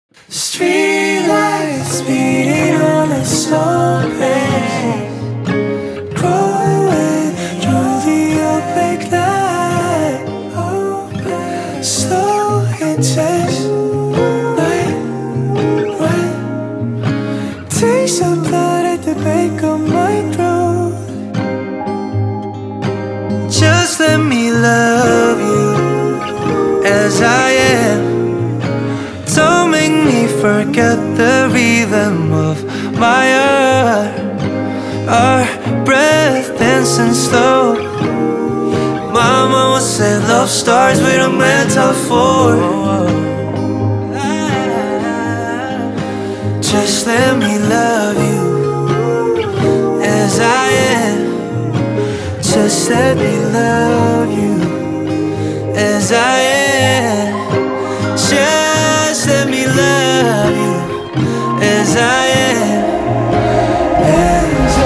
Streetlights beating on a slow pace, growing through the opaque light. Oh, slow intense, right. Taste of blood at the back of my throat. Just let me love you as I am. Don't make me forget the rhythm of my heart. Our breath dancing slow. My mama said love starts with a metaphor. Just let me love you as I am. Just let me love you as I am. Just let me love you as I am. As I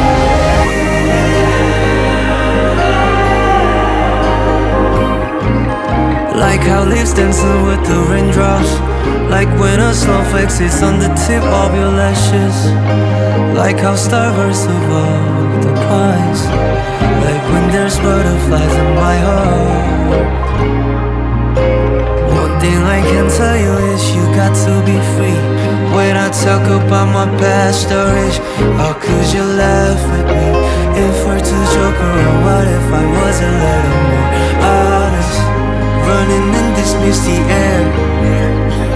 am. Like how leaves dancing with the raindrops. Like when a snowflake sits on the tip of your lashes. Like how starbursts above the pines. Like when there's butterflies in my heart. One thing I can tell you is you got to be free. When I talk about my past stories, how could you laugh at me? If we're to joke around, what if I was a little more honest? Running in this misty air,